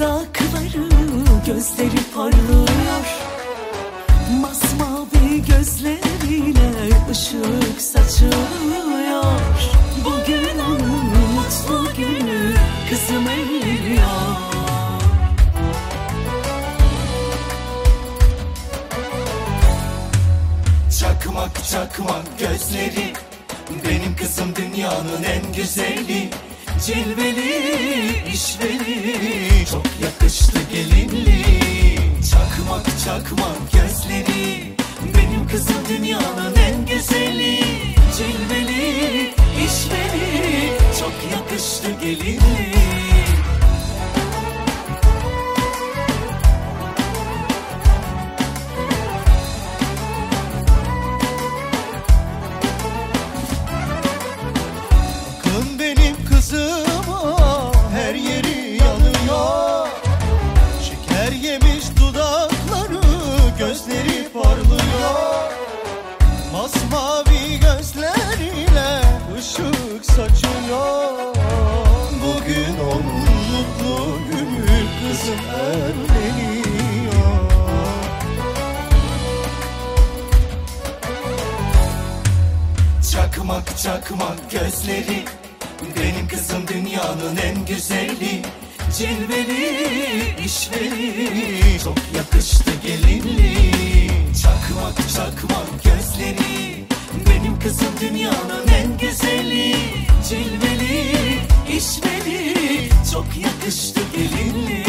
dudakları, gözleri parlıyor. Masmavi gözleriyle ışık saçıyor. Bugün onun mutlu günü, kızım evleniyor. Çakmak çakmak gözleri, benim kızım dünyanın en güzeli. Cilveli, işveli, çok yakıştı gelinli. Çakmak çakmak gözleri, benim kızım dünyanın en güzeli. Cilveli, işveli, çok yakıştı gelinli. Kızıma her yeri yanıyor. Şeker yemiş dudakları, gözleri parlıyor. Masmavi gözleriyle ışık saçıyor. Bugün onun mutlu günü, kızım evleniyor. Çakmak çakmak gözleri, benim kızım dünyanın en güzeli. Cilveli, işveli, çok yakıştı gelinli. Çakmak çakmak gözleri, benim kızım dünyanın en güzeli. Cilveli, işveli, çok yakıştı gelinli.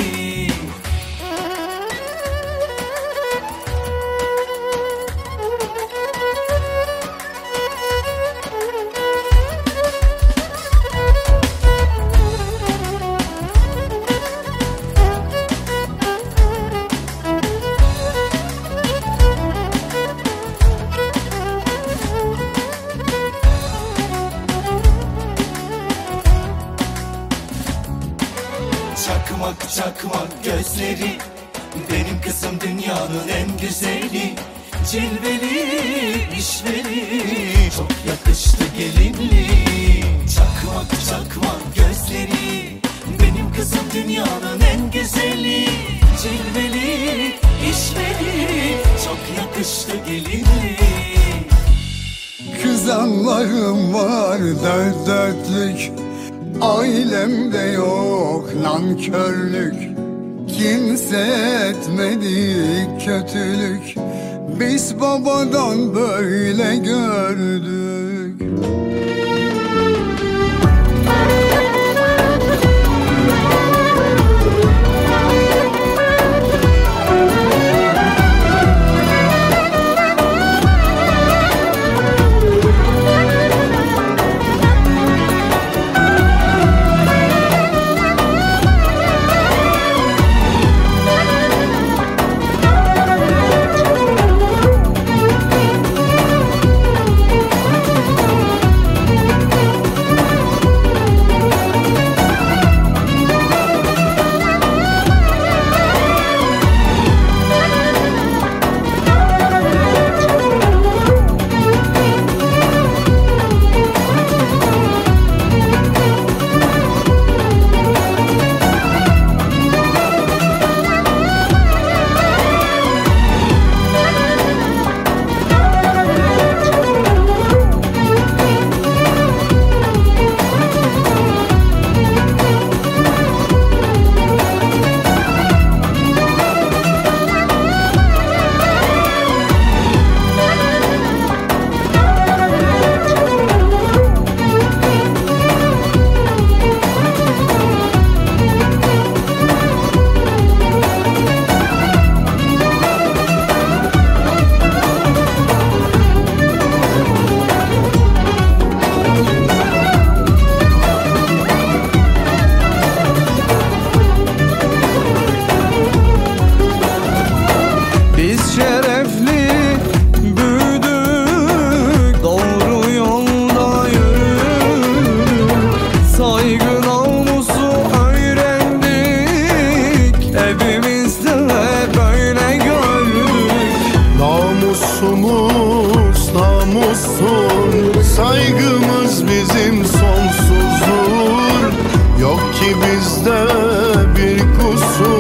Çakmak çakmak gözleri, benim kızım dünyanın en güzeli. Cilveli, işveli, çok yakıştı gelinli. Çakmak çakmak gözleri, benim kızım dünyanın en güzeli. Cilveli, işveli, çok yakıştı gelinli. Kızanlarım var dört dörtlük, ailemde yok nankörlük. Kimse etmedi kötülük, biz babadan böyle gördük. namussun, saygımız bizim sonsuzdur. Yok ki bizde bir kusur.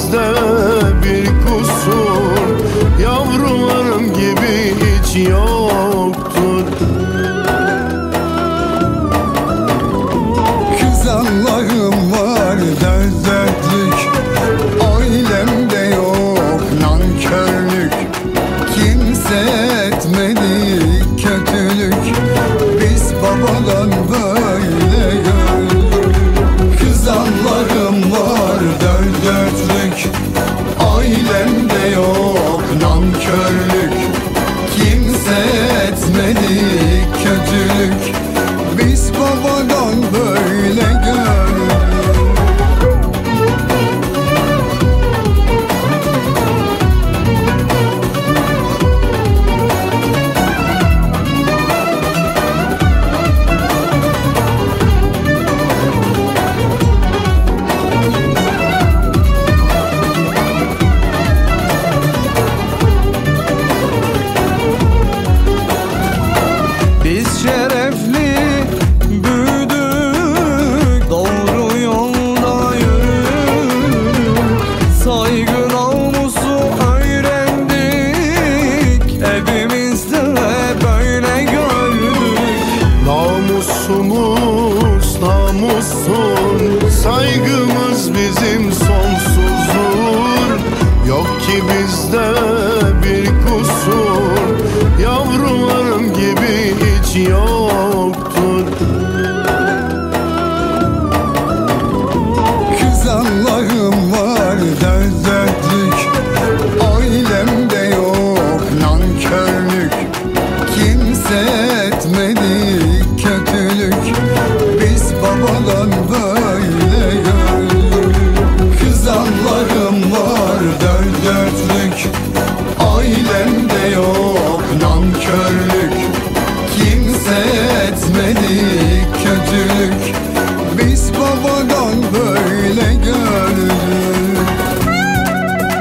bizde bir kusur, yavrularım gibi hiç yoktur. Kızanlarım var dert dertlik, ailemde yok nankörlük. Kimse etmedi kötülük, biz babadan böyle gördük. Kızanlarım var dert dertlik, ailemde yok nankörlük. Kimse etmedi kötülük, biz babadan böyle gördük. Biz şerefli büyüdük, doğru yolda yürüdük. Saygı namusu öğrendik, evimizde böyle gördük. Namusumuz namussun, saygımız bizim sonsuzdur. Yok ki bizde bir kusur, yavrularım gibi hiç yoktur. Kızanlarım var dert dertlik, ailemde yok nankörlük. Kimse etmedi kötülük, biz babadan böyle gördük. Kızanlarım var dert dertlik, ailemde yok nankörlük. Kimse etmedi kötülük, biz babadan böyle gördük.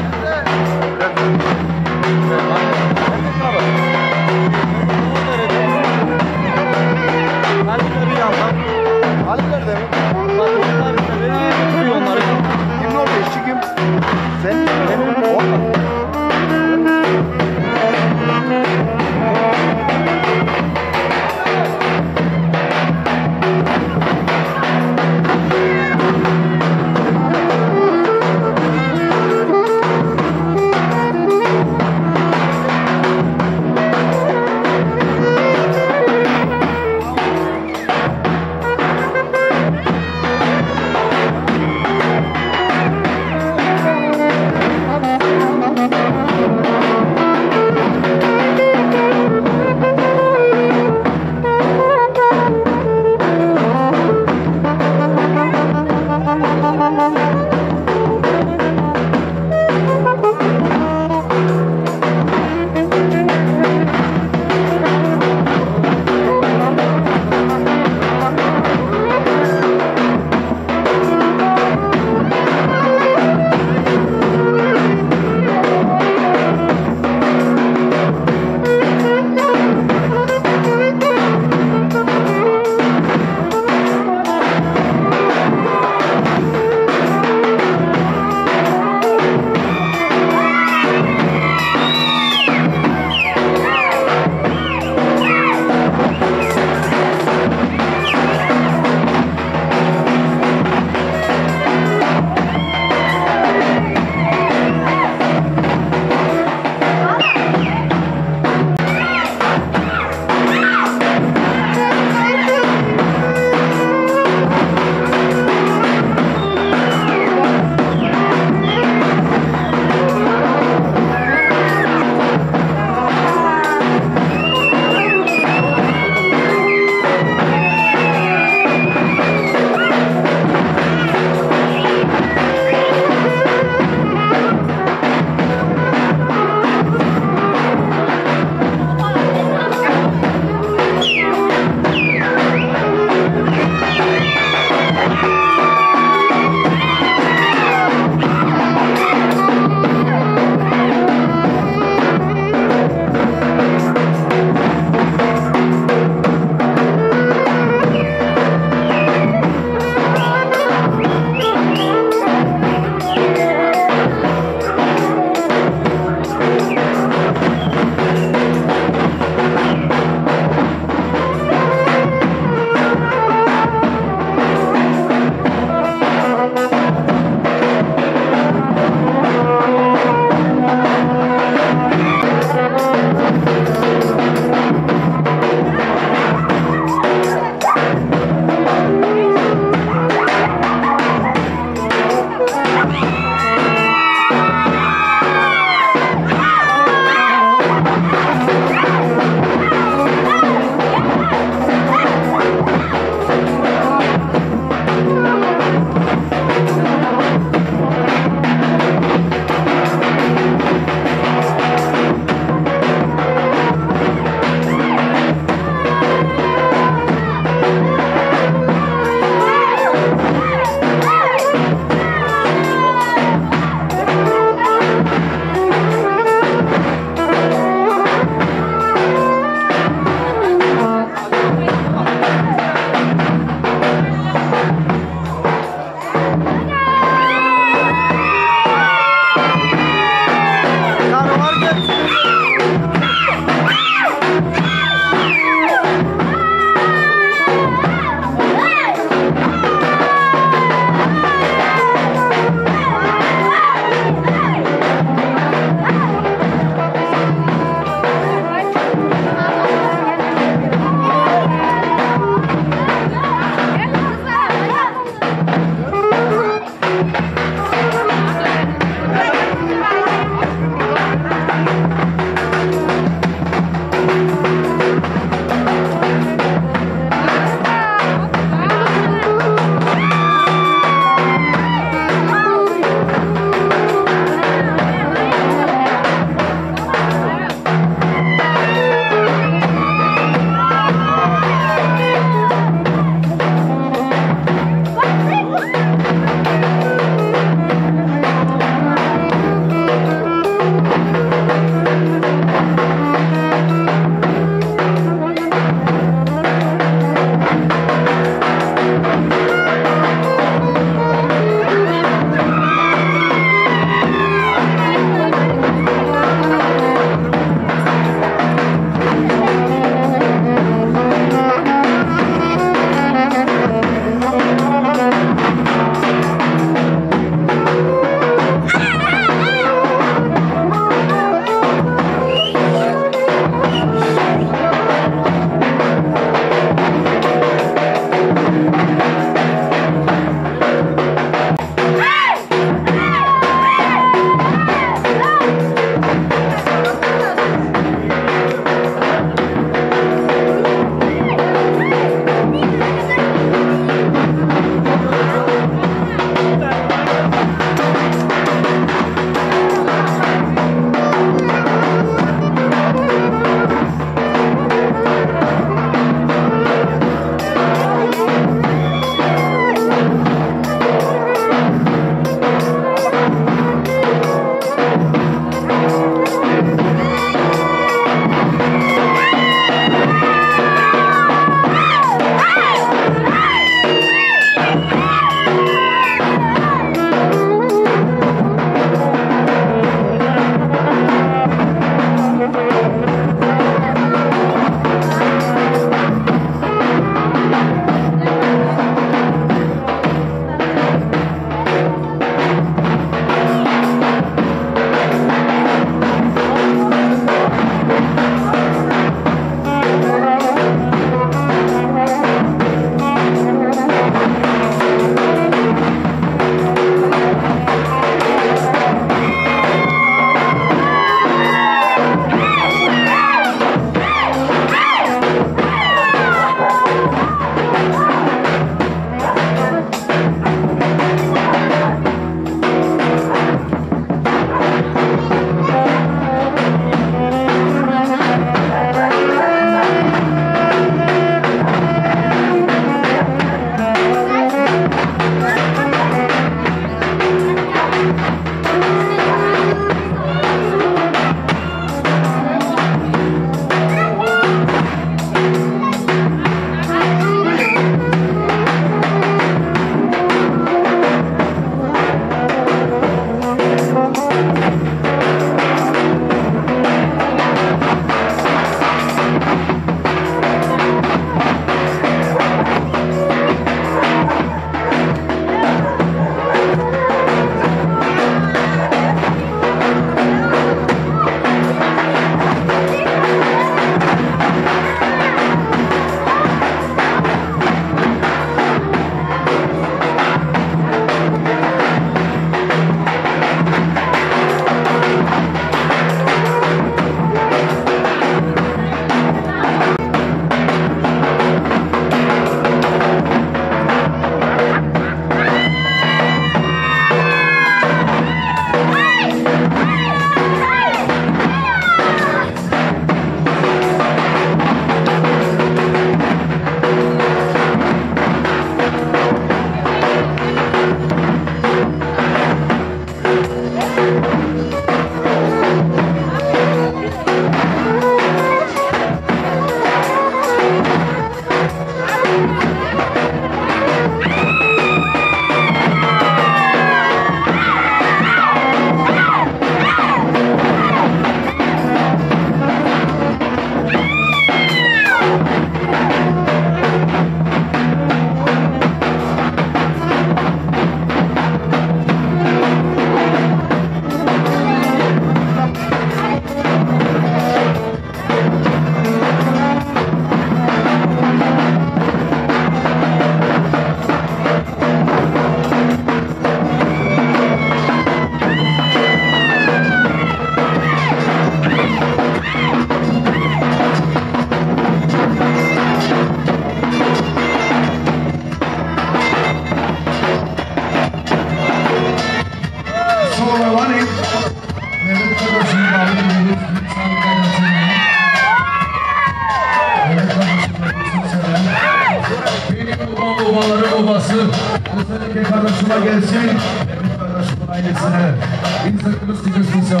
babaları babası. Özellikle kardeşime gelsin. Benim kardeşimin ailesine. İnsanımız diyeceksiniz.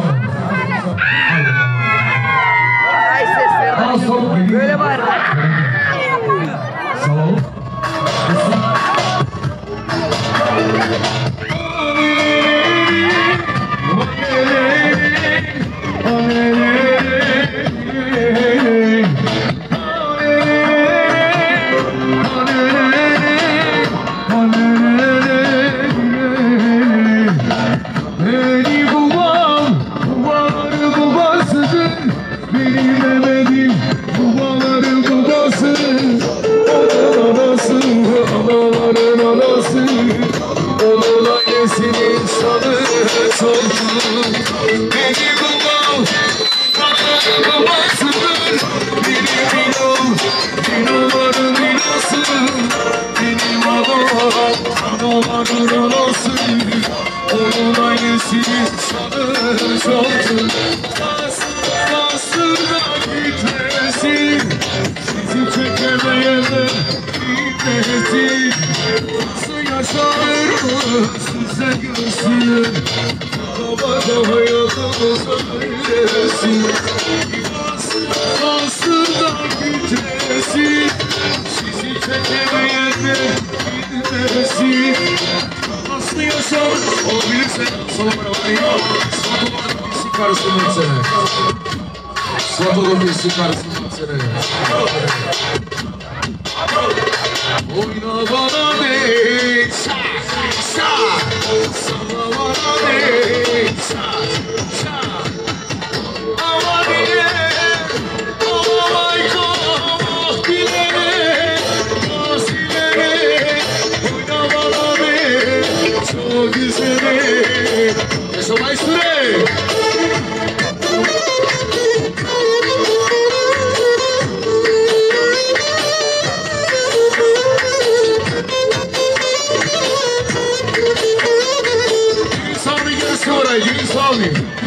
Ay sesler. Böyle var. Sağ ol. Onun ailesinin sanı çoktur. Nasıl da gitmesin, sizi çekemeyenler gitmesin. Nasıl yaşanır mı size görsün, havada hayatımıza öylesin. Nasıl da gitmesin, sizi çekemeyenler gitmesin. Nasıl yaşanır, o bilirse sana beraber Suat'ın bilsin karısından sene. Suat'ın bilsin karısından sene. Oyna bana de, sana bana de, ama diye, ay kama dilere, nasilere, oyna bana de, çok güzele. Eso maestro. Gülün Sami gelsin oraya, Gülün Sami.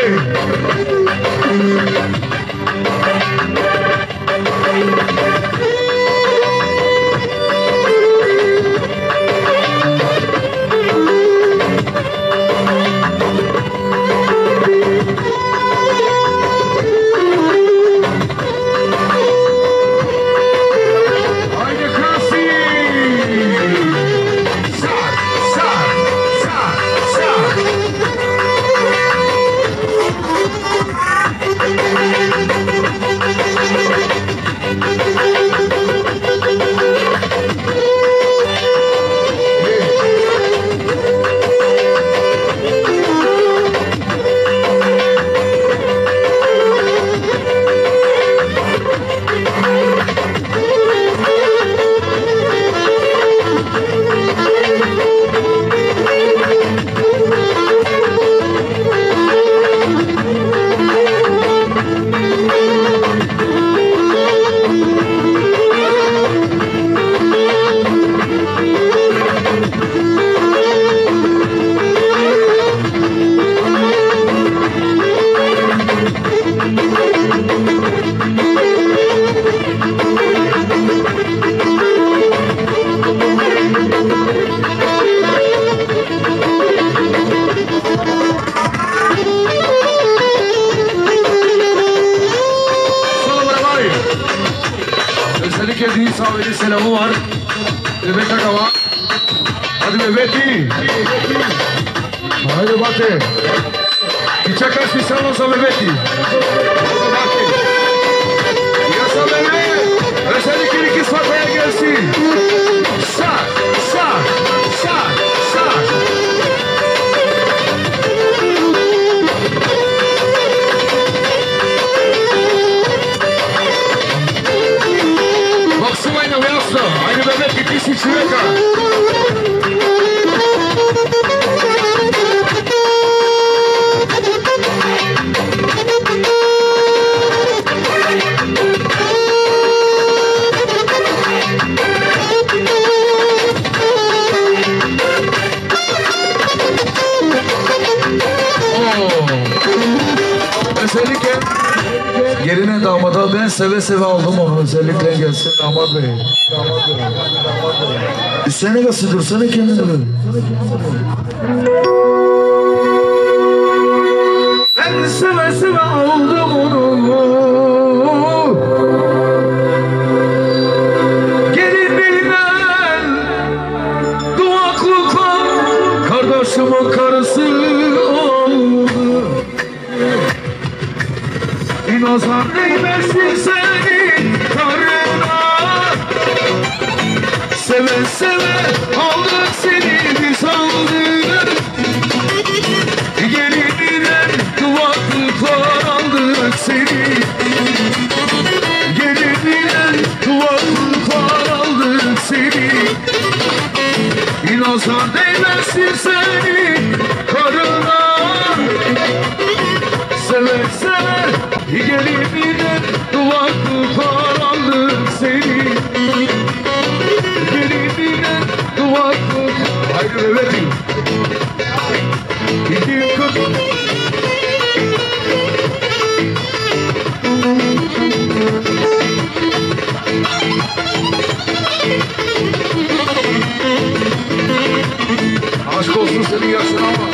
Selamı var. Bebek Akava. Hadi Bebeti. Haydi Bate. Kiçakas bir salonsa Bebeti. Hadi Bate. Yasa Bebe. Özellikle iki sataya gelsin. Sağ, sağ, sağ, sağ. Maksimum na miasto, ajde Bebeti, ti si čovjeka. Özellikle geline damada ben seve seve aldım onu, özellikle gelsin damat bey. Üstüne nasıl dursana kendini böyle. Ben seve seve aldım onu. Gelininden duvaklı kal, kardeşimin karısı oldu. Nazar değmesin senin karına. Seve seve aldık seni biz aldık. Gelininden duvaklıklar aldık seni. Gelininden duvaklıklar aldık seni. Nazar değmesin senin karına. Seve seve gelininden duvaklıklar aldık seni. Gelininden duvaklık. Haydi Bebetim. Gidin kız. Aşk olsun senin yaşına ama.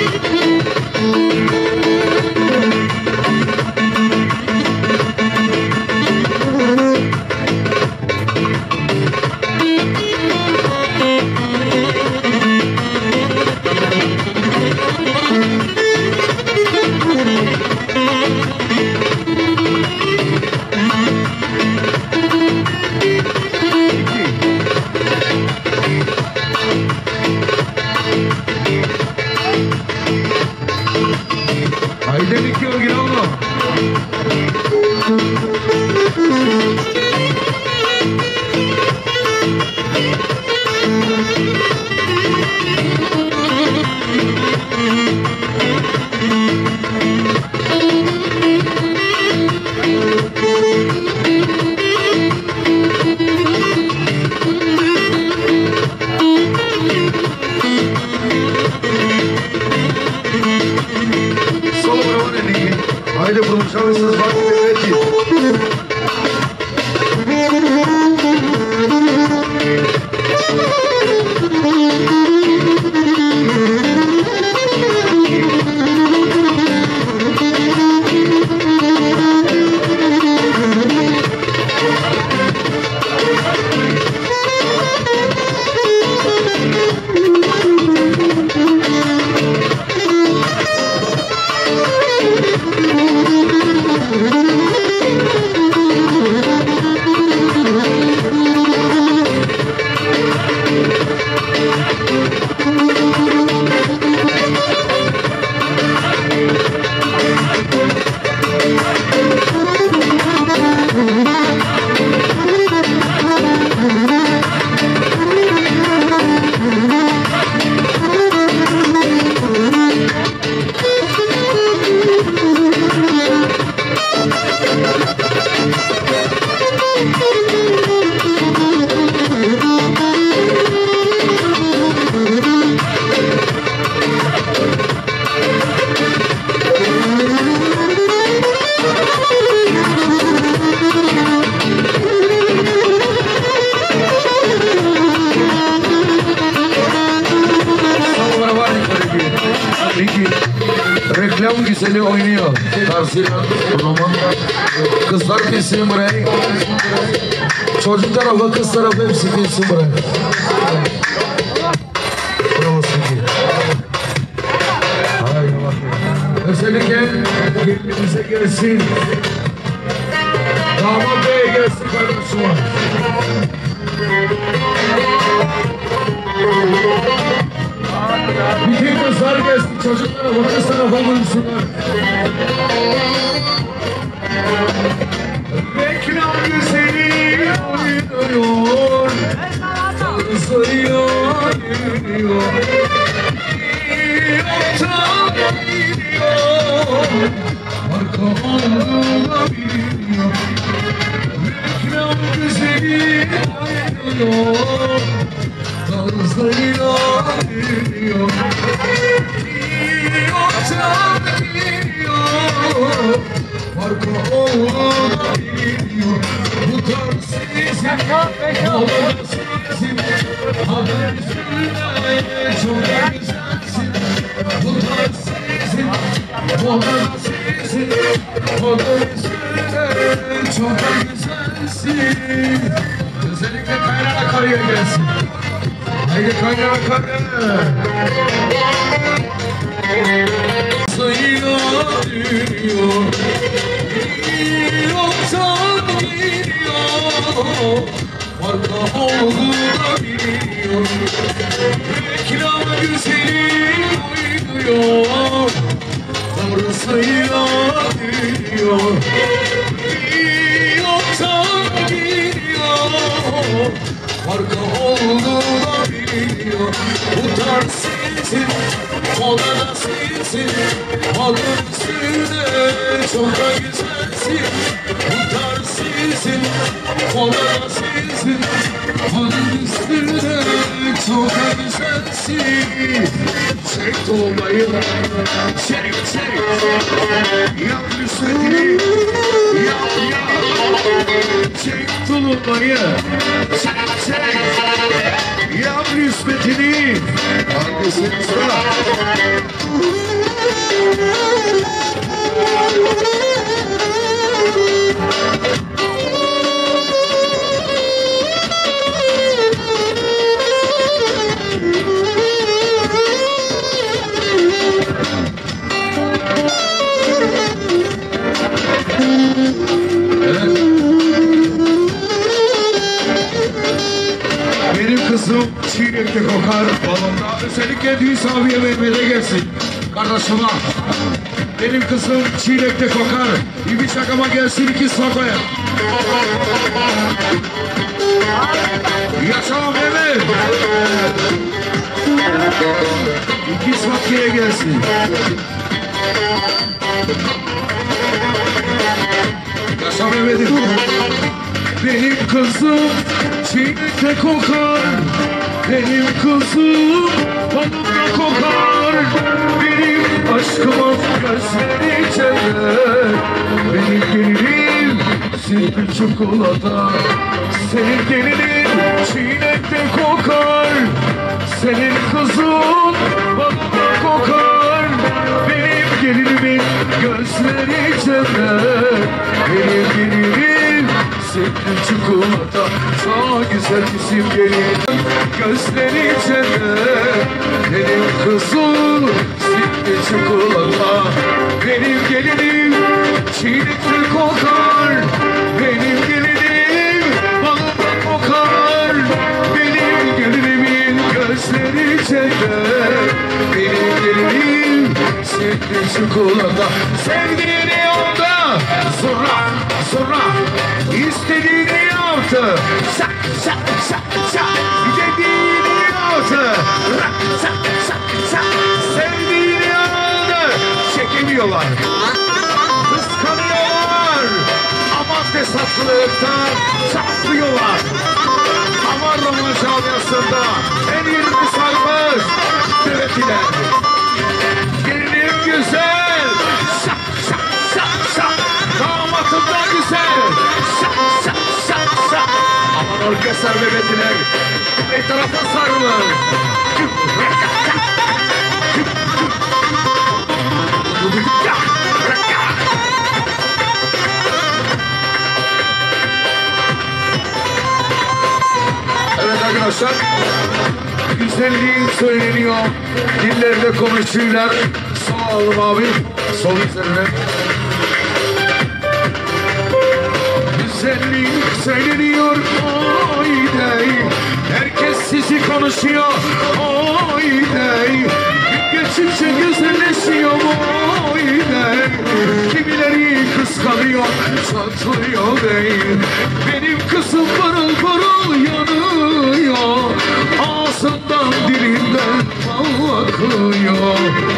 Haydi bir kilo giralım. Solo Haydi konuşalımsınız bak devleti. Reklam güzeli oynuyor. Tarzıyla o zaman kızlar kesin buraya. Çocuk tarafı kız tarafı hepsi kesin buraya. Bravo Sıkı. Haydi bakalım. Özellikle bize gelsin. Damat Bey gelsin kardeşim. Bütün kızlar gelsin, çocuklara bakın tarafa bulunsunlar. Reklam güzeli oynuyor, tanışıyor, yürüyor. Ortam gidiyor, arka olduğuna biliyor. Reklam güzeli oynuyor, tanışıyor, yürüyor. Ortam gidiyor, arka olduğuna biliyor. Bu tarz sizin, olur sizin, haber üstüne çok güzelsin. Bu tarz sizin, olur sizin, haber üstüne çok güzelsin. Özellikle kaynana karıya gelsin. Haydi kaynana karıya. Sayıyor, yürüyor. Yoktan geliyor, marka olduğunu biliyor. Reklam güzeli oynuyor, tanrısıyla geliyor. Yoktan geliyor, marka olduğunu biliyor. Bu tarz sizin, o da sizin, alın üstüne çok da güzelsin. Bu tarz sizin, o da sizin, alın üstüne çok da güzelsin. Çek dolmayı, çek çek, yap üstüne, yap yap. Çek dolmayı, çek çek, yap nispetini. Hangisini sıra? Benim kızım çiğnekte kokar balonda. Özellikle Düğüs abiye Mehmet'e gelsin. Kardeşime. Benim kızım çiğnekte kokar. Bir şakama gelsin iki sokoya. Yaşa Mehmet. İki sokoya gelsin. Yaşa Mehmet'im. Benim kızım çiğnekte kokar. Benim kızım balonda kokar. Benim aşkıma gözleri çeler. sütlü çikolata. Senin gelinin çiğnekte kokar, senin kızın balında kokar. Benim gelinimin gözleri cennet, benim gelinim sütlü çikolata. Çok güzel isim gelin, gözleri cennet, benim kızım sütlü çikolata. Benim gelinim çiğnekte kokar, benim gelinim balında kokar. Benim gelinimin gözleri cennet, benim gelinim sütlü çikolata. Sevdiğini yolda sonra istediğini yaptı. Şak şak şak şak dediğini yaptı. Şak şak şak sevdiğini aldı. Çekemiyorlar, kıskanıyorlar, ama fesatlıktan çatlıyorlar. Ama Roma camiasında en yerini sarmış düetiler. Gelinim güzel, şak şak şak şak. Damatım da güzel, şak şak şak şak. Aman orkestra bebekler etrafa sarılır. Evet arkadaşlar, güzelliğin söyleniyor, dillerde konuşuyorlar. Sağ olun abi, sol üzerine. Güzelliğin söyleniyor, oy dey. Herkes sizi konuşuyor, oy dey. Geçince güzelleşiyor, oy dey. Kimileri kıskanıyor, çatlıyor değil. Benim kızım parıl parıl yanıyor, ağzından dilinden bal akıyor.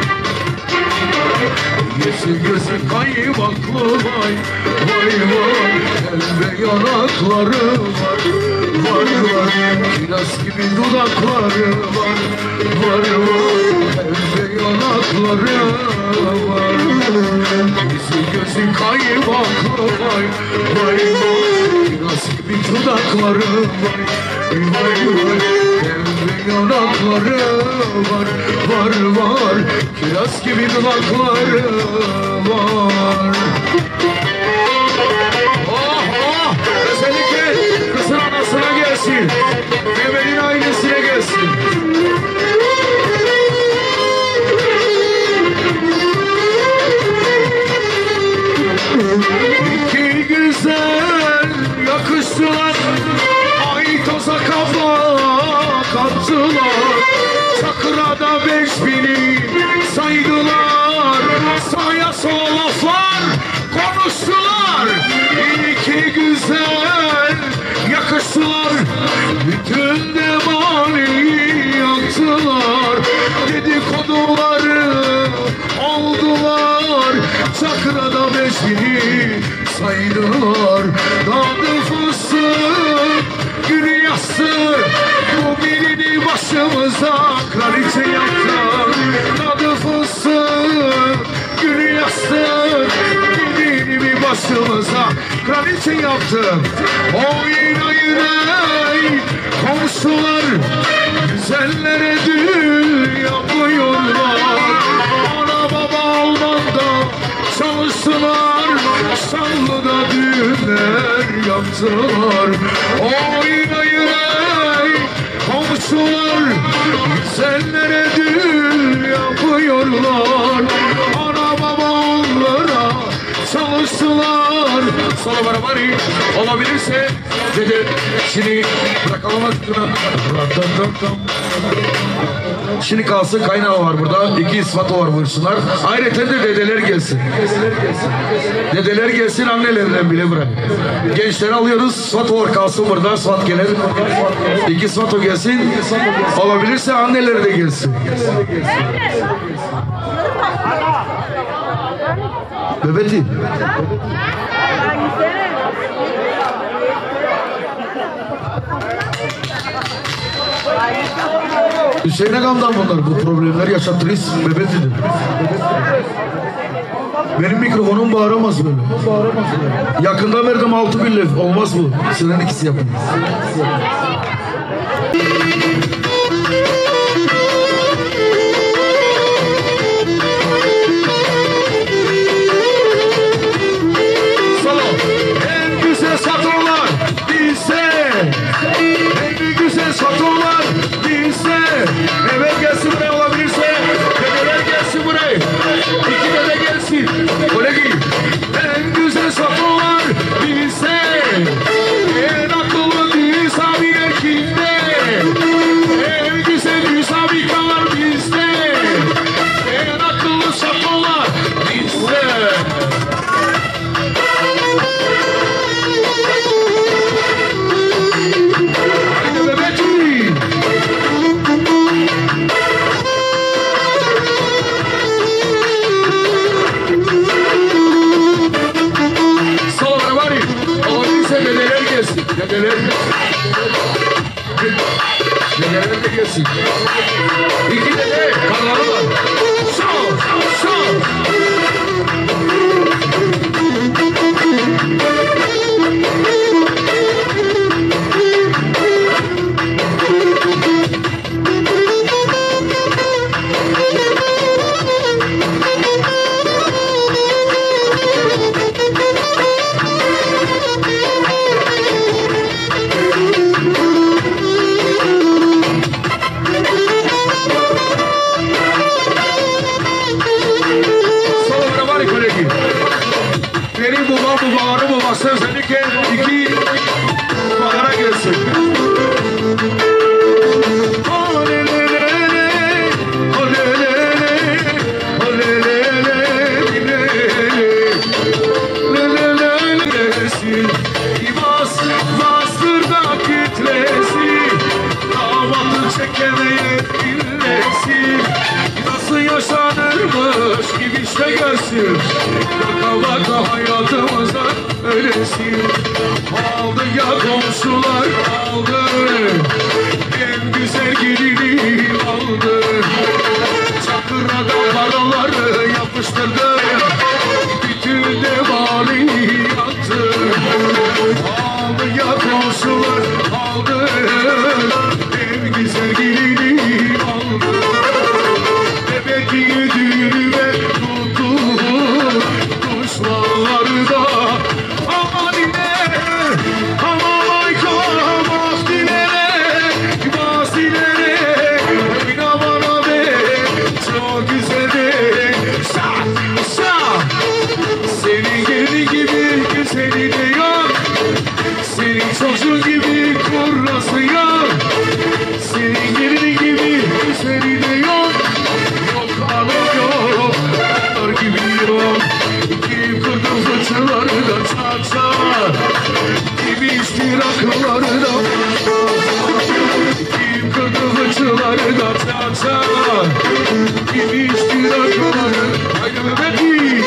Yeşil gözü kaymaklı vay, vay vay. Pembe yanakları var, var var. Kiraz gibi dudakları var, var var. Pembe yanakları var. Yeşil gözü kaymaklı vay, vay vay. Kiraz gibi dudakları var, vay vay. Pembe yanakları var, var var. Kiraz gibi dudakları var. Oh oh! Özellikle kızın anasına gelsin, Mehmet'in ailesine gelsin. İki güzel yakıştılar, ay toza kafa kattılar. Çakıra'da 5000'i saydılar, sağa sola laflar konuştular. İki güzel yakıştılar, bütün demali yaktılar. Dedikoduları oldular, Çakıra'da 5000'i saydılar. Dadı fıstık, gül yastık, bu birini başımıza kraliçe yaptı. Dadı fıstık, gül yastık, birini başımıza kraliçe yaptı. Oy oy oy, komşular güzellere düğün yapıyorlar. Ana baba Alman'da çalıştılar, Şanlı'da düğünler yaptılar. Oy oy oy, komşular güzellere düğün yapıyorlar. Ana baba onlara çalıştılar. Sonra bana bari olabilirse dedi, şimdi bırakalım hakkına. Şimdi kalsın, kaynağı var burada, 2 ispato var buyursunlar. Ayrıca de dedeler gelsin. Dedeler gelsin, annelerinden bile bırak. Gençleri alıyoruz, ispato var kalsın burada, ispat gelir. 2 ispato gelsin, olabilirse anneleri de gelsin. Bebeti. Hüseyin Agam'dan bunlar, bu problemler yaşattırız Bebeti'dir. Benim mikrofonum bağıramaz böyle. Yakında verdim 6.000 lef. Olmaz bu. Sizin ikisi yapın. En güzel satırlar bizde. En güzel satırlar bizde. Evet gelsin buraya olabilirse. Dedeler gelsin buraya. İki dede gelsin. Kolegi. En güzel satırlar bizde. En akıllı düz abiler kimde? En güzel düz abiler bizde. En akıllı satırlar bizde. Dedeler de gelsin. İki dede karları var. Sol, sol. Özellikle iki bahara gelsin. Bastırda kütlesi, damatı çekemeye dinlesin. Nasıl yaşanırmış gibi işte görsün. Baka hayatımıza öylesin. Aldı ya komşular aldı, en güzel gelini aldı. Çakırada paraları yapıştırdı, bütün de vali yattı. Aldı ya komşular aldı, en güzel gelini aldı. Bebeği düğünüme tuttu kuşlarda. Aman yine, aman aykan bastilere, oyna bana be, çok güzel de. Senin gelin gibi güzeli de yok, senin çocuğun gibi kurrası yok. Senin gelin gibi güzeli de yok, yok anam yok, onlar gibi yok. Kim kırdı fıçıları da çarçar, kim içti rakıları da kim kırdı fıçıları da çarçar, kim içti rakıları. Haydi Mehmet'i.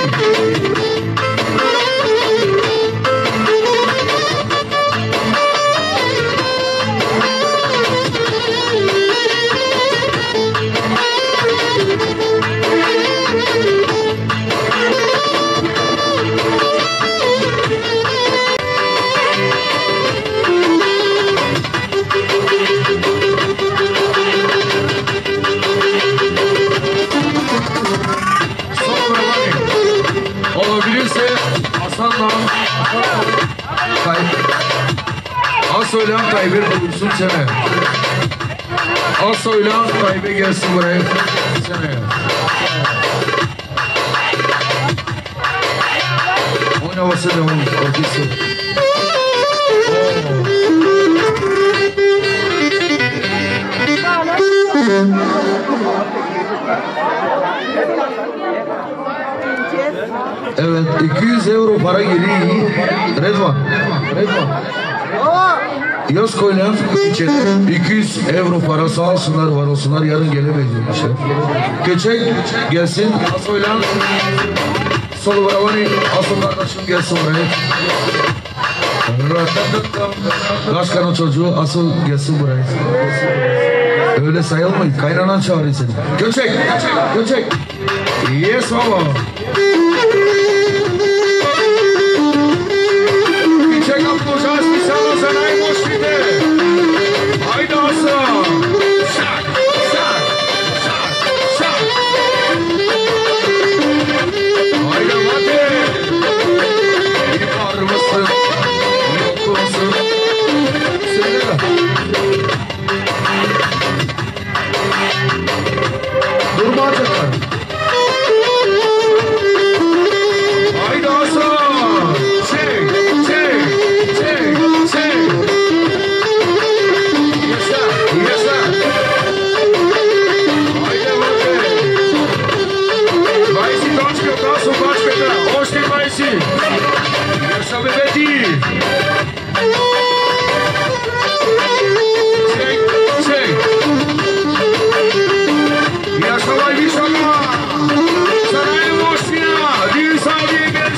Olabilirse Hasan'la Asoylan Tayyip'e bulursun sene. Asoylan Tayyip'e gelsin buraya sene. Oynaması devam orkesi. Evet, 200 euro para geliyor. Redvan. Yaz koylan için 200 euro para sağ olsunlar, var olsunlar, yarın gelemeyecek işte. Geçek gelsin, Asoylan. Solu Bravani, Asıl kardeşim gelsin buraya. Başkanın çocuğu asıl gelsin buraya. Öyle sayılmayın, kaynanan çağırıyor seni. Göçek. Yes baba.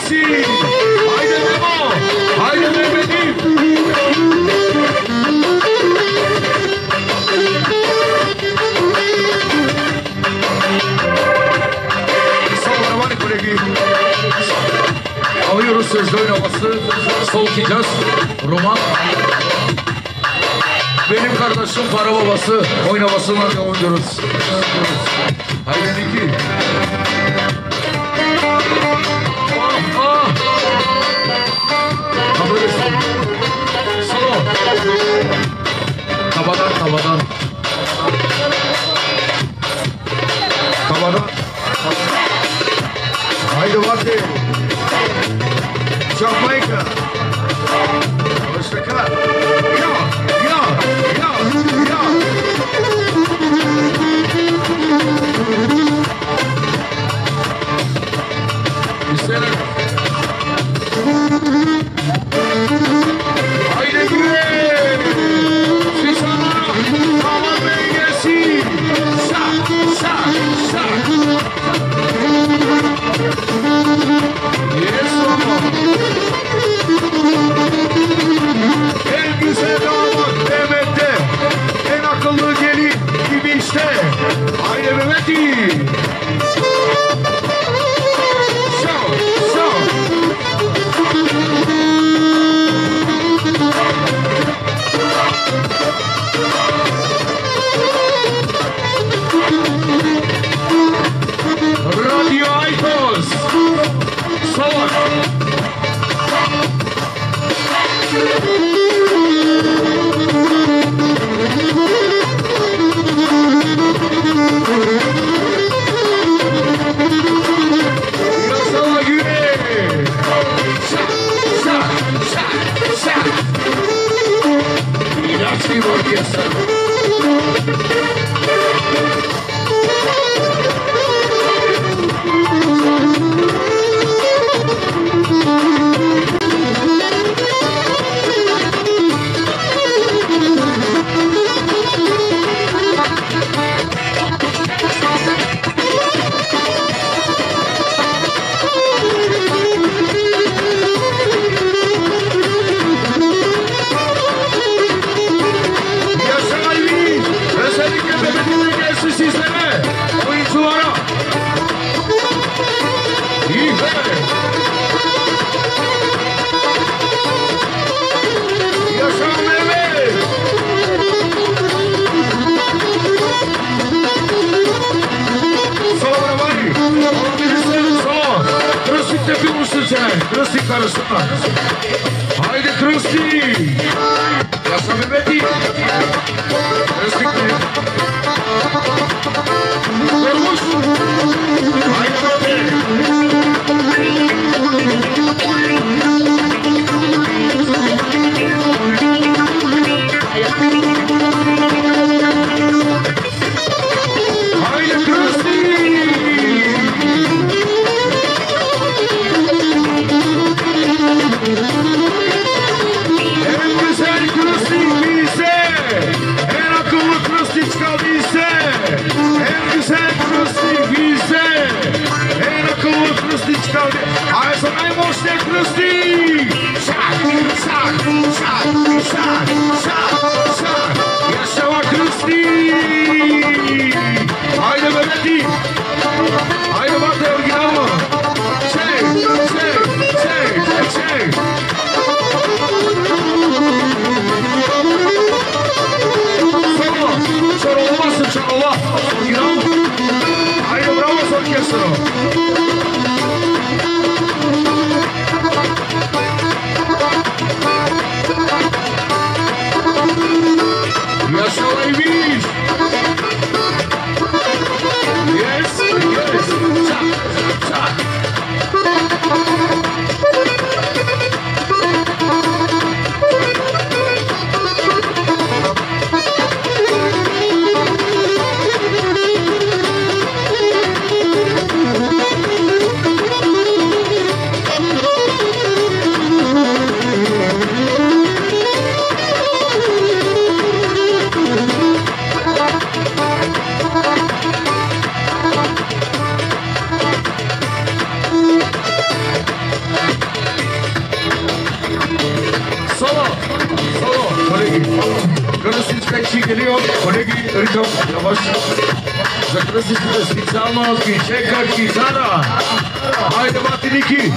gelsin. Haydi Memo. Haydi Mehmet'im. Alıyoruz sözlü oynaması. Sol kicaz. Roman. Benim kardeşim para babası oynamasına devam ediyoruz. Haydi Niki. Solo. Tabadan. Haydi Vati. Jamaica. Hoşça kal. Ya. Güzel. Haydi güzel. Şişana. Damat Bey gelsin. Şak. Yes, baba. En güzel damat Mehmet'te. En akıllı gelin gibi işte. Haydi Mehmet'i. Radio Aytos. Salak. Yasala güne. Şak. İlaç gibi orkestra. Krusty karıştırma. Haydi Krusty. Yasa Mehmet'i. Krusty durmuş. Haydi Haydi Krusty. En güzel Krusty bize, en akıllı Krusty çıkardıysa, en güzel Krusty bize, en akıllı Krusty çıkardı. Ay sana geliyor. Kolegi Rikam yavaş. Zakrasiste специално чека китара. Haydi Batiniki.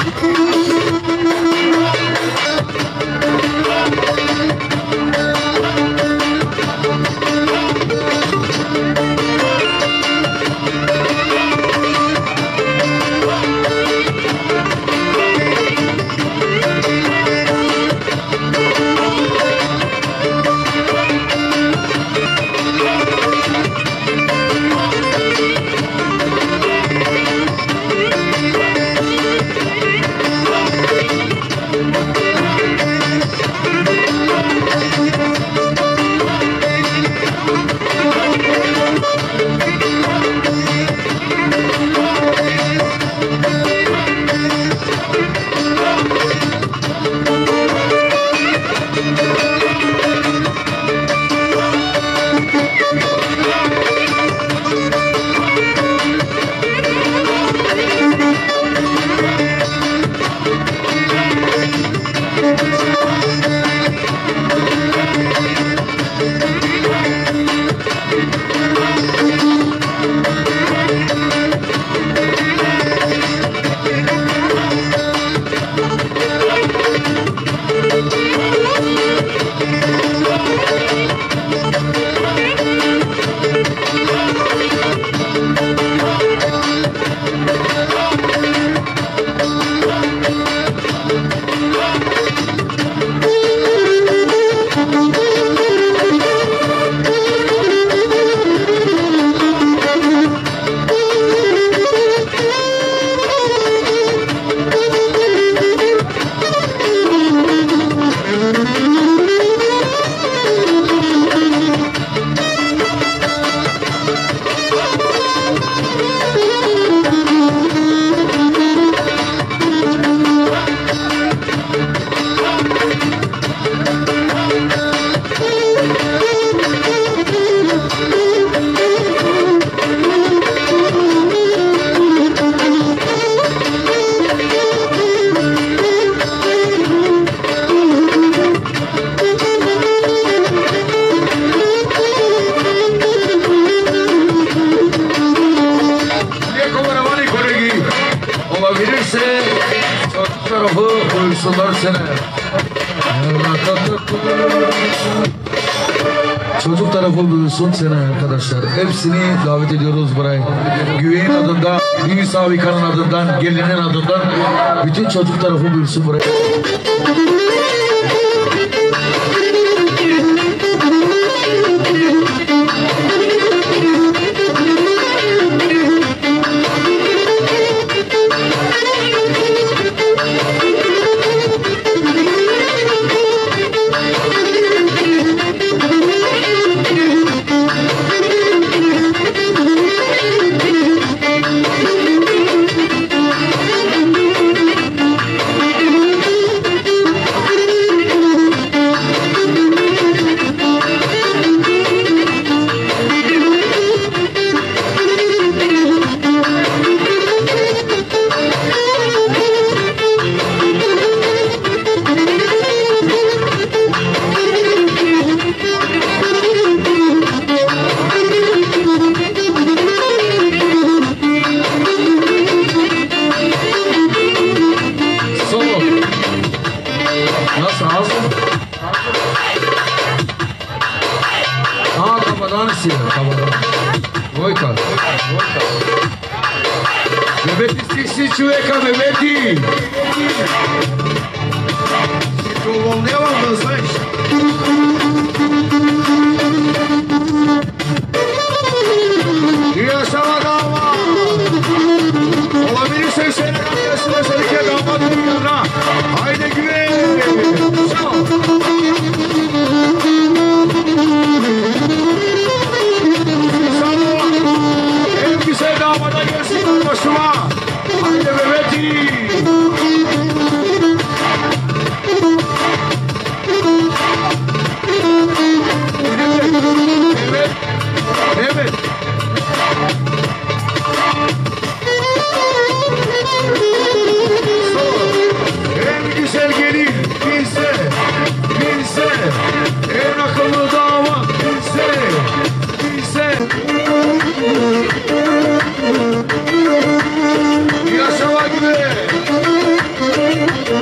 Çocuk tarafı buyursun sene arkadaşlar. Hepsini davet ediyoruz buraya. Güveyin adından, Büyük Savikan'ın adından, gelinin adından bütün çocuk tarafı buyursun buraya.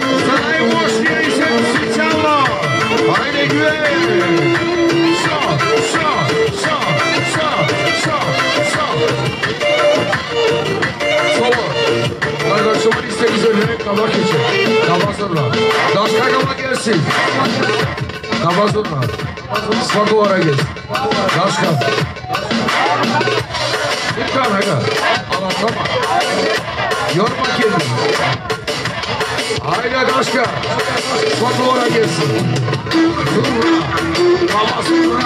Sarayın boş yeri sen sıçanla. Haydi güven. Şah, şah, şah, şah, şah, şah. Solo. Kardeşimin istediği söyleyerek kabak için. Kabak sonra. Daşka kabak gelsin. Kabak sonra. Sıfatı vara gelsin. Daşka. Dikkat aga. Anlatama. Yorma kendini. Haydi Daşka. Sıfatı vara gelsin. Sonra. Kabak sonra.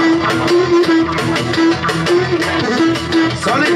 Salih.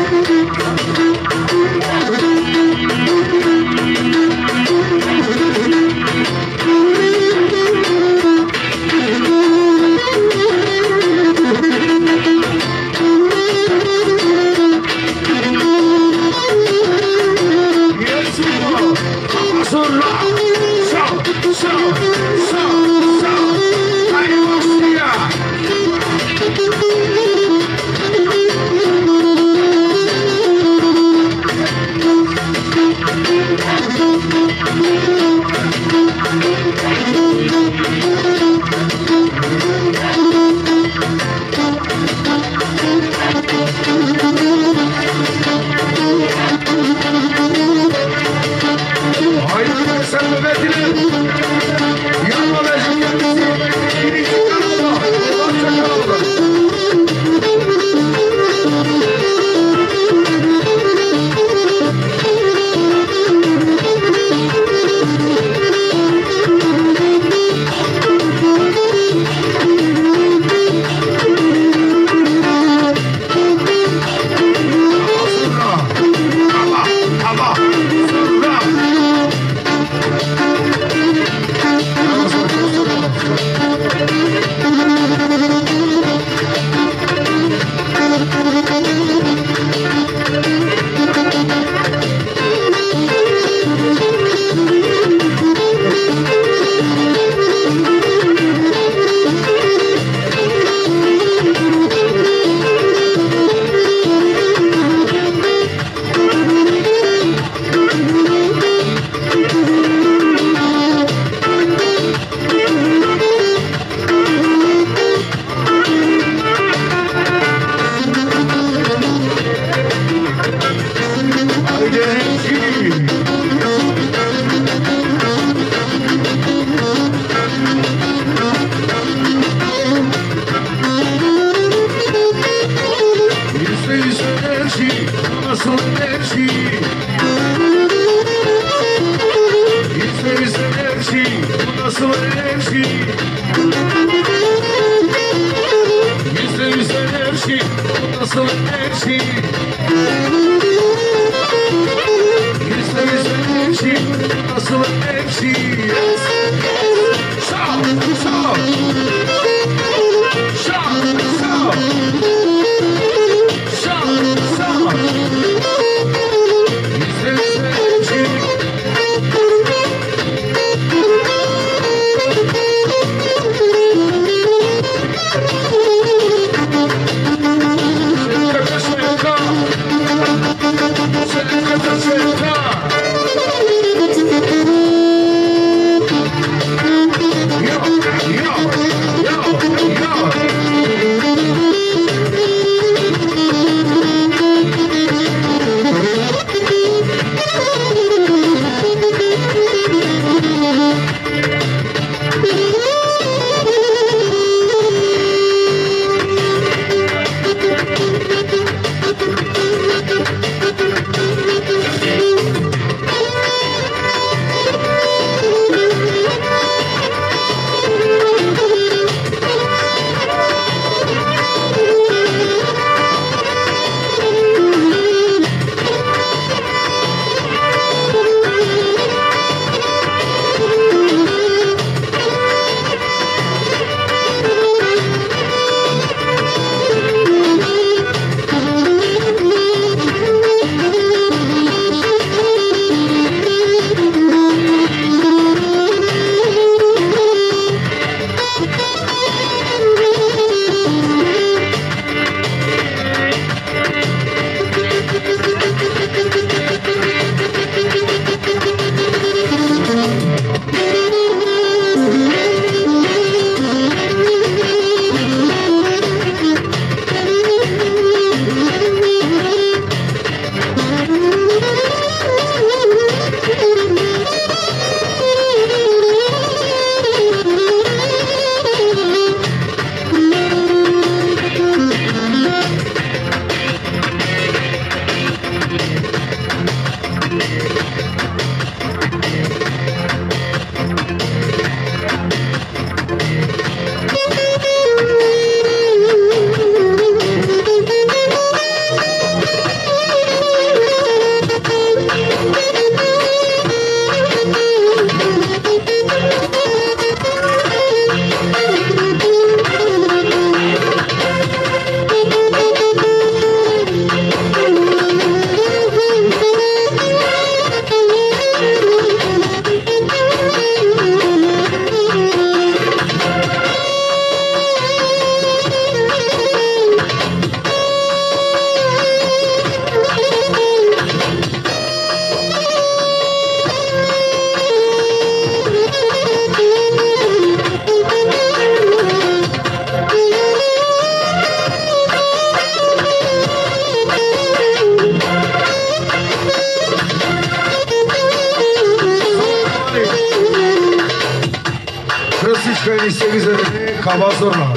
Başka listemiz ödedi. Kaba zorla.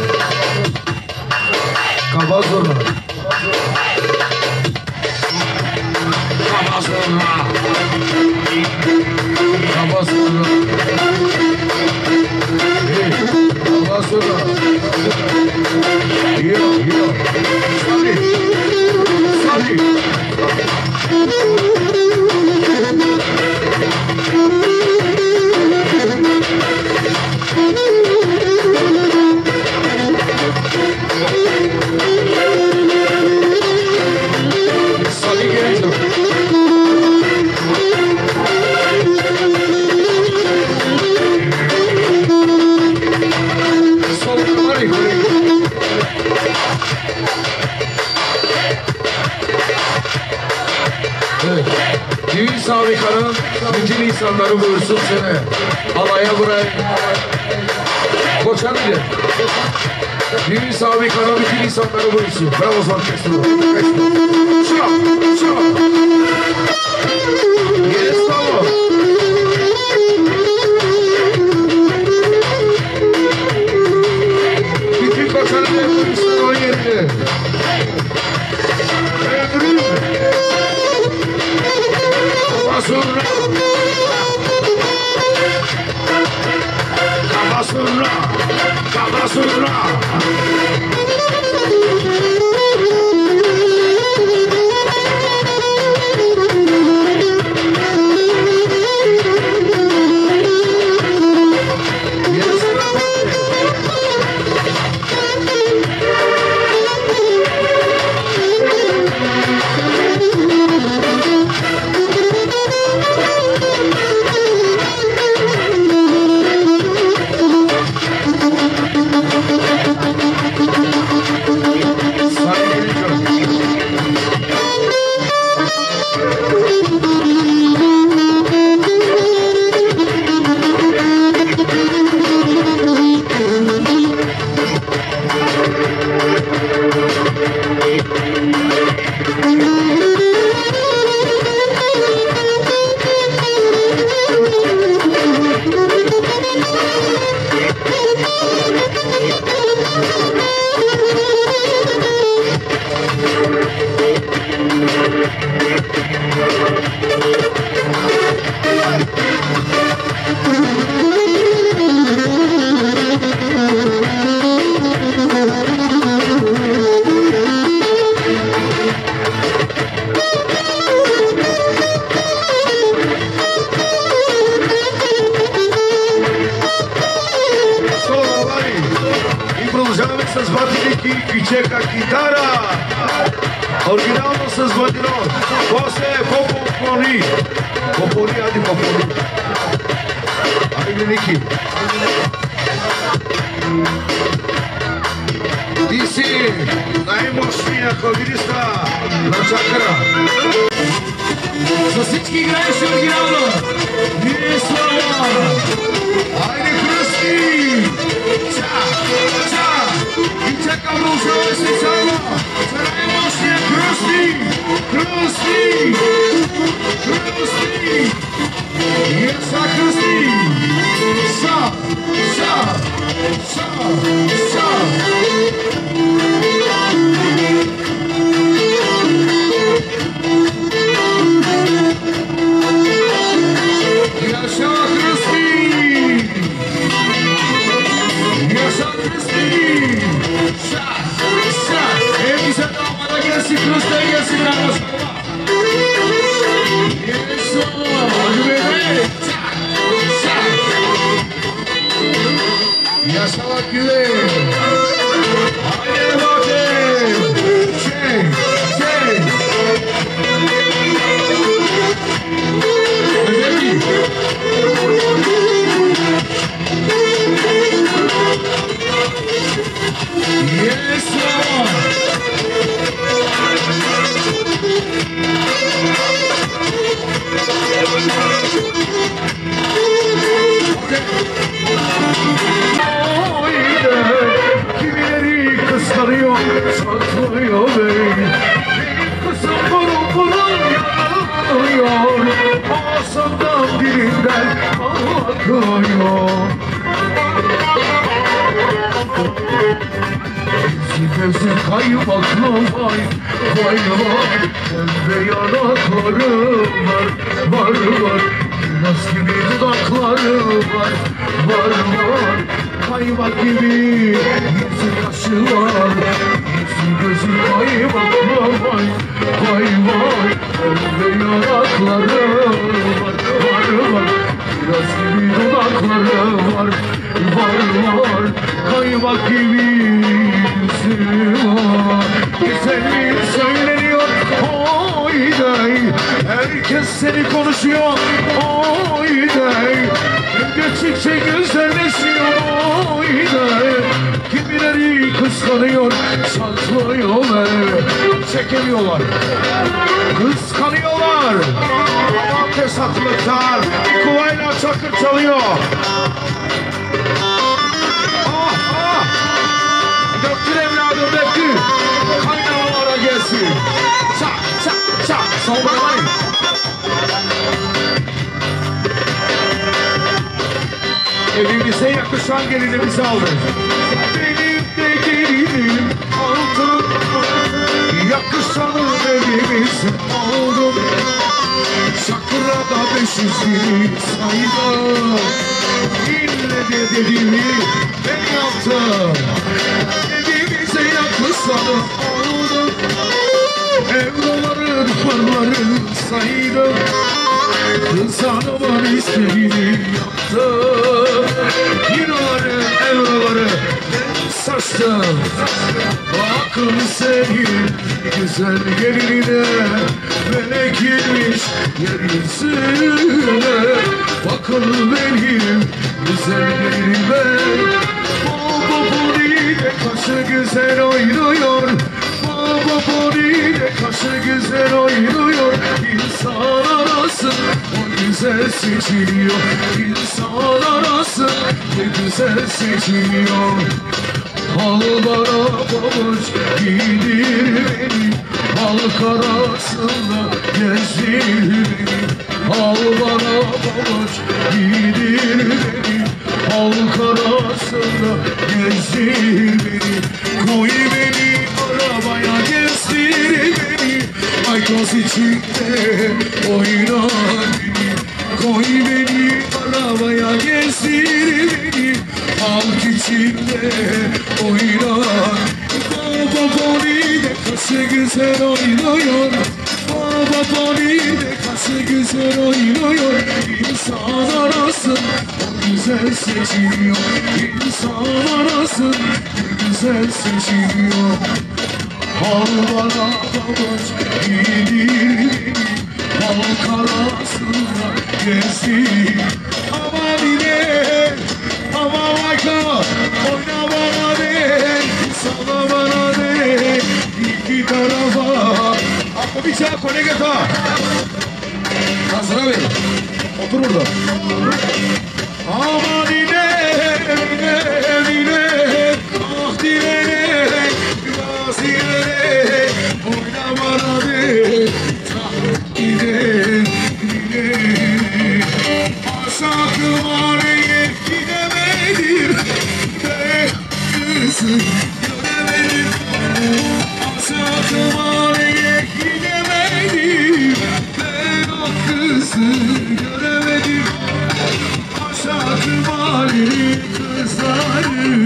Kaba zorla. Kaba zorla. Kaba zorla. Kaba zorla. Yo. Sadi. Düğün sahikanın bütün insanları buyursun seni. Alaya buraya. Koçan bile. Düğün sahikanın bütün insanları buyursun. Bravo son kesin. Şap. Yes, tamam. Bütün koçanın buyursun o yerine. Öldüreyim mi? Kabasura. Чека китара, оригинално с Владино, после попони, ади попони. Айде, Ники. Ти си най-мощния клавириста на Чакъра. За всички играеш оригинално. Ние слава. Айде, Кръсти. Ча. И чакам продължава специално за най-мощния Кръсти! Еса Кръсти! Са! Yaşa güle. Haydi bakayım. Çek. Yes, kimileri kıskanıyor, saklıyor bey. Benim kızım burun yanıyor, ağzından dilinden akıyor. Gözü kaymakla vay vay vay. Pembe yanakları var. Nas gibi dudakları var. Kaymak gibi yüzü kaşı var. Yüzü gözü kaymakla vay vay. Pembe yanakları var. Biraz gibi dudakları var. Kaymak gibi yüzü var. Güzelliğin söyleniyor oyday. Herkes seni konuşuyor oyday. Geçtikçe güzelleşiyor oyday. Kimileri kıskanıyor, saklıyorlar. Çekemiyorlar, kıskanıyorlar. Fesatlıklar kuvayla çakır çalıyor. Döktür evladım döktür. Kaynamalara gelsin. Çak. Savunmayın. Evimize yakışan gelinimizi aldık. Benim de gelinim altın. Yakışanı evimiz aldım. Çakıra'da 500 bin saydım. İlle de dediğimi ben yaptım. Evimize yakışanı aldım. Evroların parları saydım. Kız hanımın istediğini yaptım. Euroları ben saçtım. Bakın senin güzel gelinine melek girmiş yeryüzüne. Bakın benim güzel gelinime. Baba Boni'de kaşı güzel oynuyor. Baba Boni'de kaşı güzel oynuyor. İnsan arası o güzel seçiliyor. İnsan arası ne güzel seçiliyor. Al bana pabuç giydir beni. Halk arasında gezdir beni. Al bana pabuç giydir beni. Halk arasında gezdir beni. Koy beni arabaya gezdir beni. Aykoz içinde oynar beni. Koy beni arabaya gezdir beni. Halk içinde oynar. Baba Boni'de kaşı güzel oynuyor. Baba Boni'de kaşı güzel oynuyor. İnsan arası o güzel seçiliyor. İnsan arası ne güzel seçiliyor. Al bana pabuç giydir beni. Halk arasında gezdir. Aman yine aman vaka oyna bana de. Sana bana de. İki tarafa Akko bir şey kolegata. Hazır abi. Otur burada. Aman yine ah dilene biraz dilene oyna bana de. Aşağı mağaraya gidemedim de kızı göremedim. Aşağı mağaraya gidemedim de o kızı göremedim. Aşağı mağaraya kızları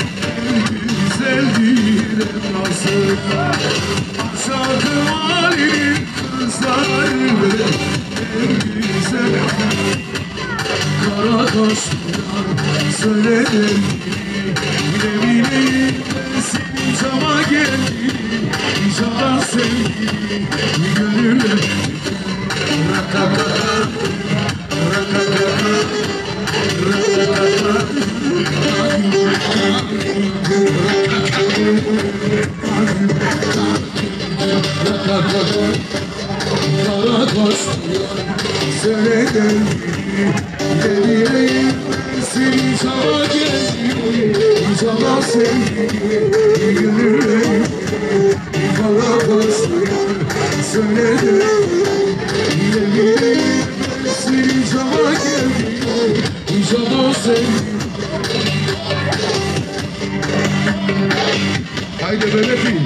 güzeldir nasıl. Aşağı mağaraya kızları güzel. Kara kaşlar söyledim. Bile bileyim seni cama geldim. İnşallah sevdim gönülle. Rakakaka rakakaka rakakaka. Kara kaşlar söyledim. Delireyim seni sana geldim. İnşallah sevdim gönülleyim. Kara kaşlar söyledim. Delireyim seni sana geldim. İnşallah sevdim. Haydi Mehmet'i.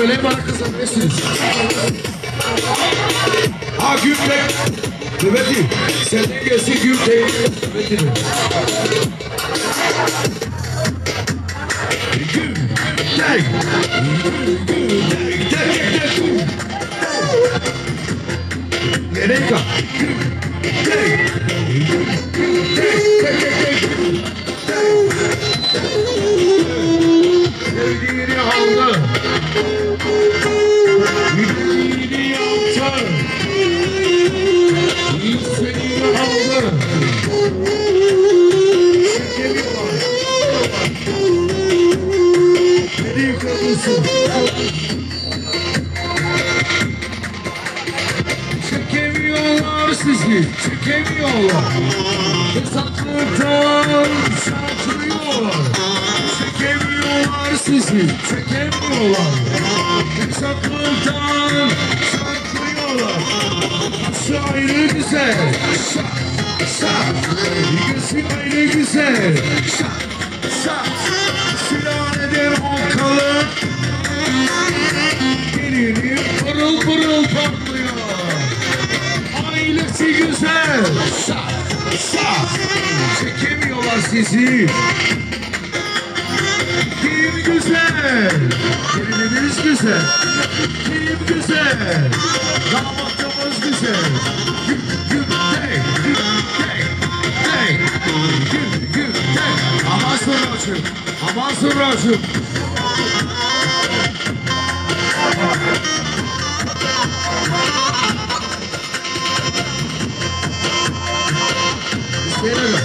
söyleyin bana kızabilirsiniz. Ha Gümtek. Mehmet'im senden gelsin Gümtek. Mehmet'im. Gümtek. Nereka. Sevdiğini aldı. Yüreğini yaptı. İstediğini aldı. Beni kırmızı. Çekemiyorlar sizi, çekemiyorlar. Hesaplıktan saklıyorlar. Çekemiyorlar sizi, çekemiyorlar. Hesaplıktan saklıyorlar. Şu ayrı güzel, ilgisi ayrı güzel. Sülaleden o kalın, gelini pırıl pırıl patlıyor. Ailesi güzel, çekemiyorlar sizi. Kim güzel, gelinimiz güzel. Kim güzel, damatımız güzel. Aman Suracığım, aman Suracığım. İsteyelim.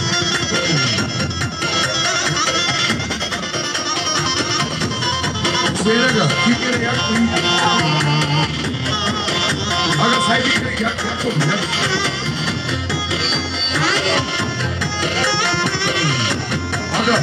İsteyelim. Bir kere yakmayın. Aga say bir kere yakmayın ya. Aga.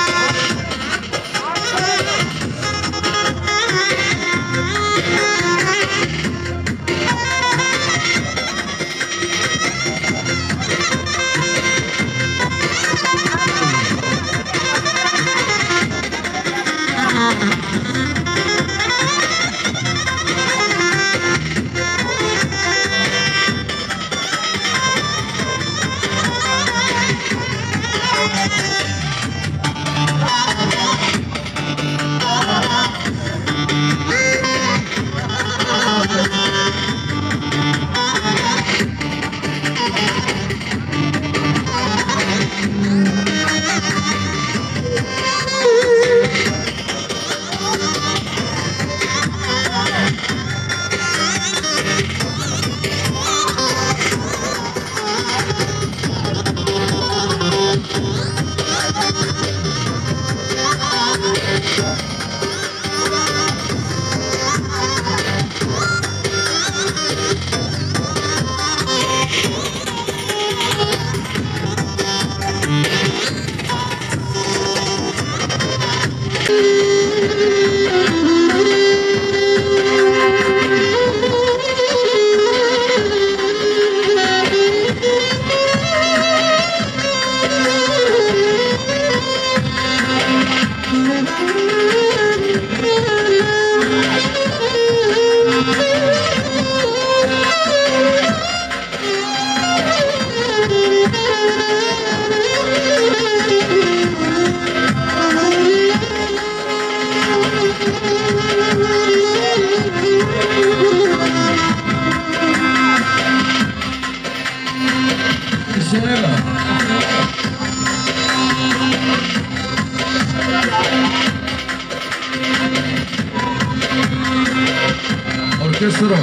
Orkestra.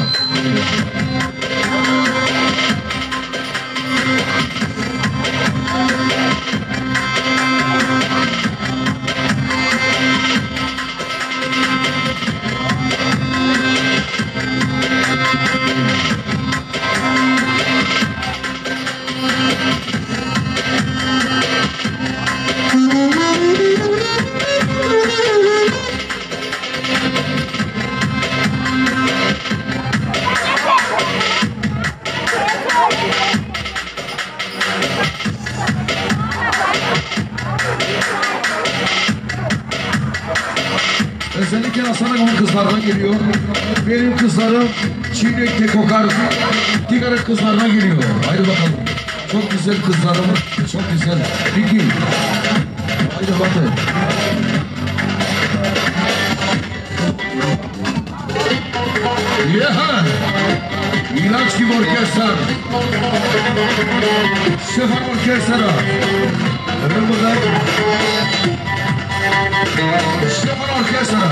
Özellikle Hasan'ın kızlarına geliyor. Benim kızlarım çiğnekte kokar. Tigarın kızlarına geliyor. Haydi bakalım. Çok güzel kızlarım. Çok güzel. Peki. Haydi bakalım. Yaha! İlaç gibi orkestra. Şoför orkestra. Öbür burada. Şoför orkestra.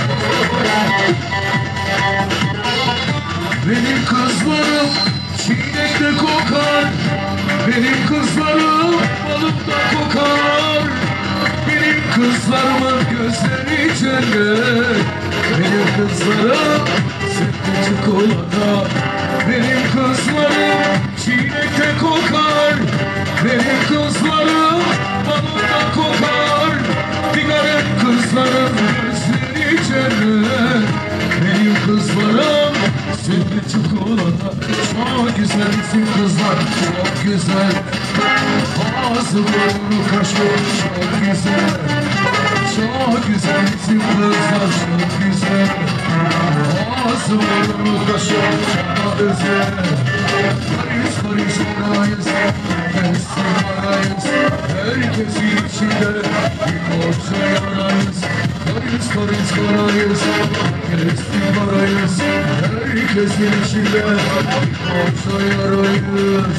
Benim kızlarım çiğnekte kokar. Benim kızlarım balıkta kokar. Benim kızlarımın gözleri cennet. Benim kızlarım sütlü çikolata. Benim kızlarım çiğnekte kokar. Benim kızlarım balıkta kokar. Diğer kızlarım gözleri cennet. Benim kızlarım sütlü çikolata. Çok güzel bizim kızlar, çok güzel. Ağzı burnu kaşı çok güzel. Çok güzel bizim kızlar, çok güzel. Ağzı burnu kaşı çok güzel. Paris, Paris orayız, Kestim arayız. Herkesin içinde bir koca yarayız. Paris, Paris orayız, Kestim arayız. Herkesin içinde bir koca yarayız.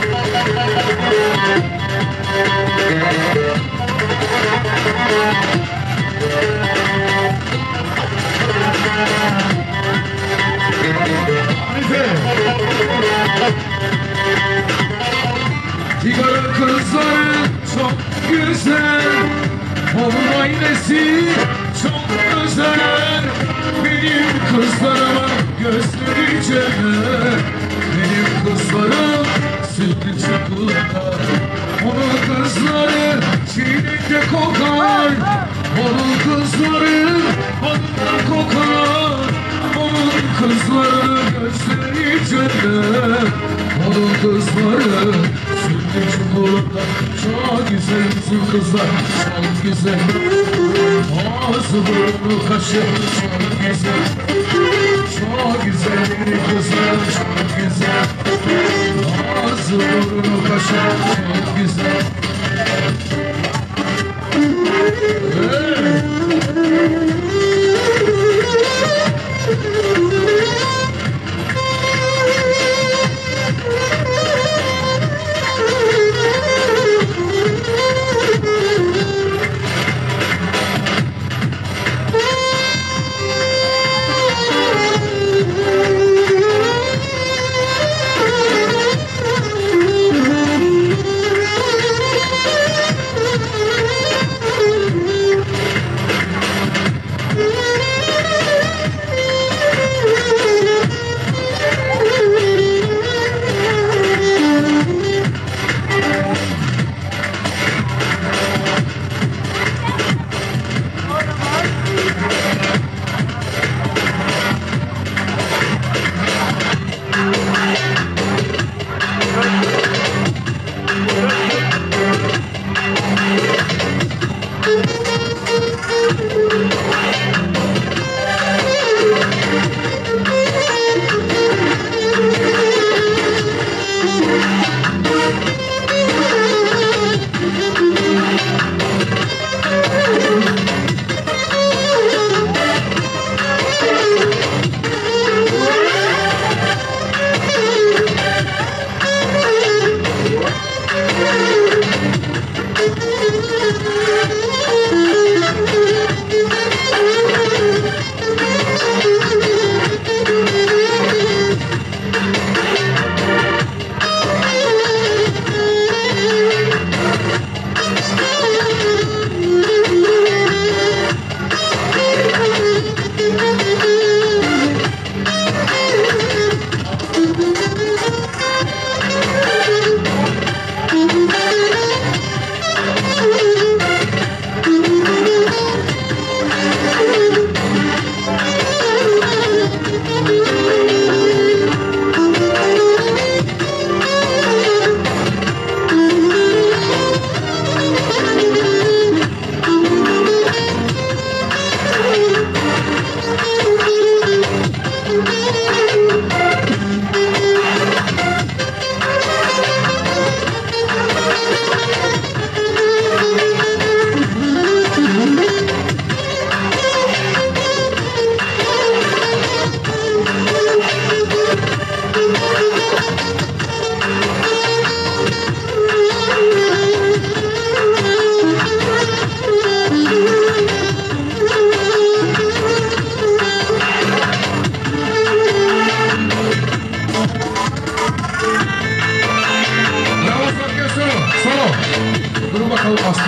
Tigara kızları çok güzel. Onun ailesi çok özel. Benim kızlarımın gözleri cennet. Benim kızlarım sütlü çikolata. Onun kızları çiğnekte kokar. Onun kızları balıkta kokar. Onun kızları gözleri cennet. Onun kızları sütlü çikolata. Çok güzel bizim kızlar, çok güzel. Ağzı burnu kaşı çok güzel. Çok güzel benim kızlar, çok güzel. Ağzı burnu kaşı çok güzel.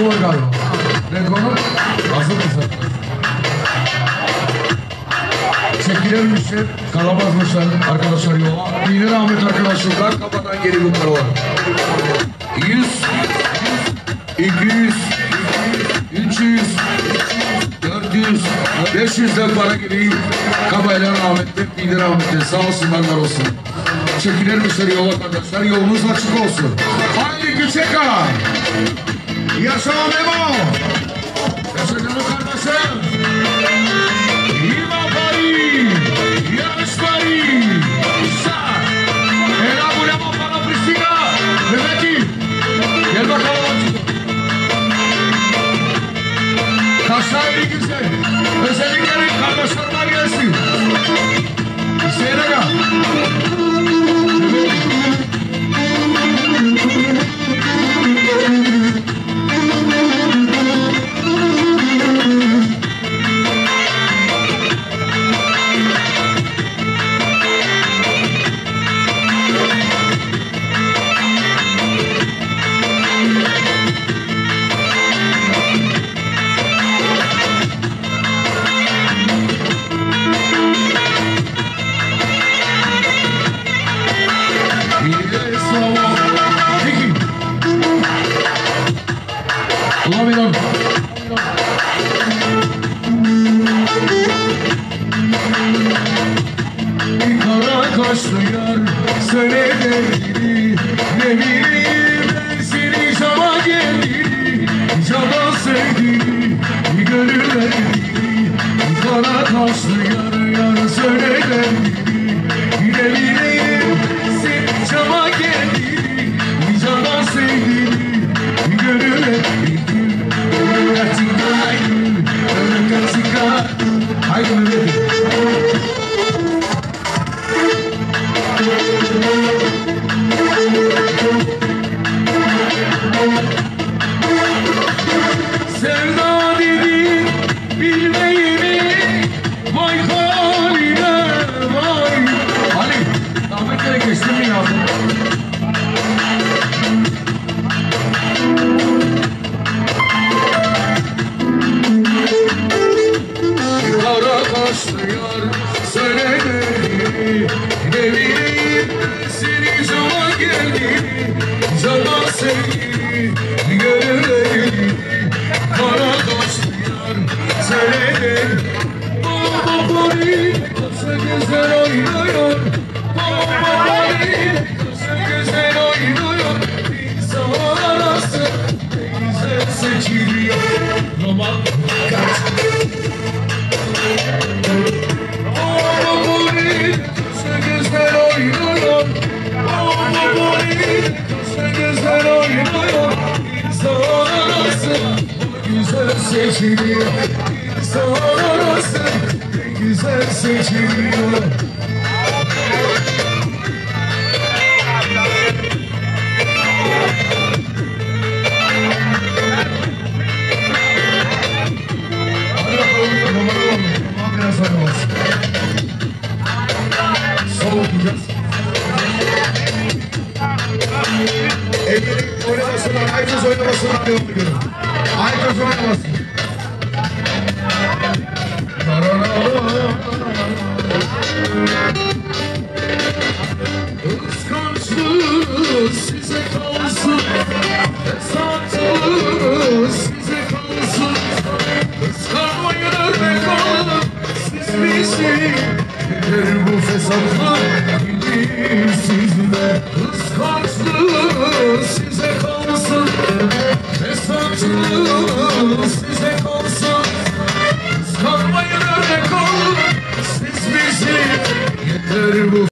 arkadaşı var galiba. Reko'nun hazır mısın? Çekilirmişler, kalamazmışlar arkadaşlar yola. Dini rahmet arkadaşlar, kafadan geri bunlar var. 100, 200, 300, 400, 500'den para gibi kabayla rahmetli, dini rahmetli. Sağ olsunlar, var olsun. Çekilirmişler yola arkadaşlar, yolunuz açık olsun. Haydi Küçeka! Yaşa Memo! Yaşa canım kardeşim! İma Pari! Yarış Pari! Sa! Ela bulama bana Pristina! Mehmet'i! Gel bakalım. Kaşlar bir güzel. Özellikle kardeşlerler gelsin. Hüseyin Aga.